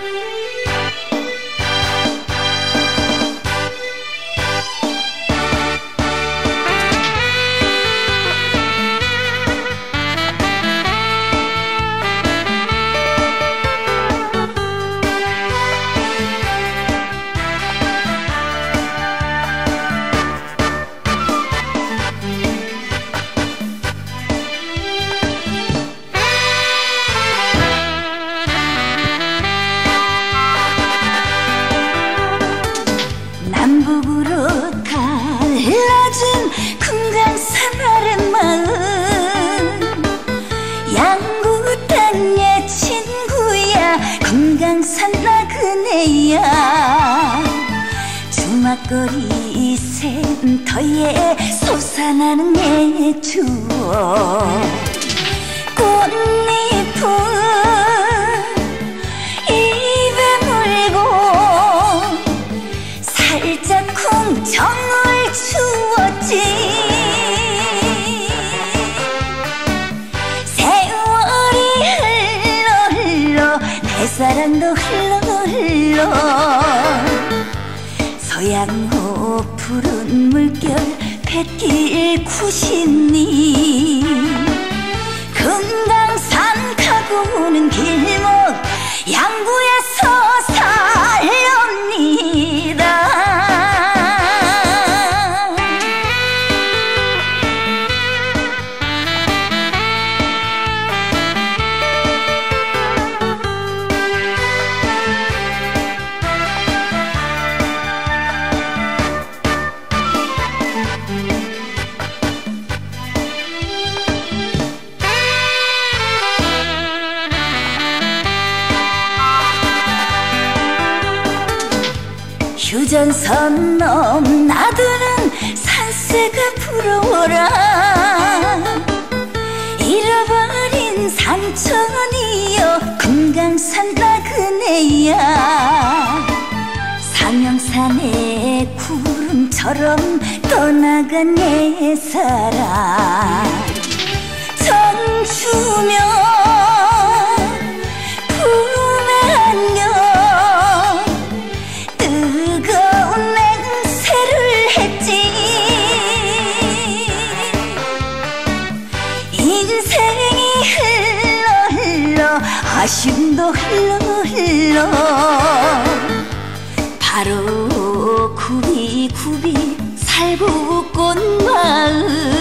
남북으로 갈라진 금강산 아랫마을, 양구 땅의 친구야 금강산 나그네야. 주막거리 센터에 솟아나는 옛 추억, 꽃잎은 살짝 궁정을 주었지. 세월이 흘러 내 사랑도 흘러 서양호 푸른 물결 뱃길 구신이 금강산 가고는 길목 양구에서 살렵니다. 휴전선 넘나드는 산새가 부러워라. 잃어버린 삼천이여 금강산 나그네야. 상명산의 구름처럼 떠나간 옛사랑 정주며 아쉬움도 흘러 바로 굽이 살구꽃 마을.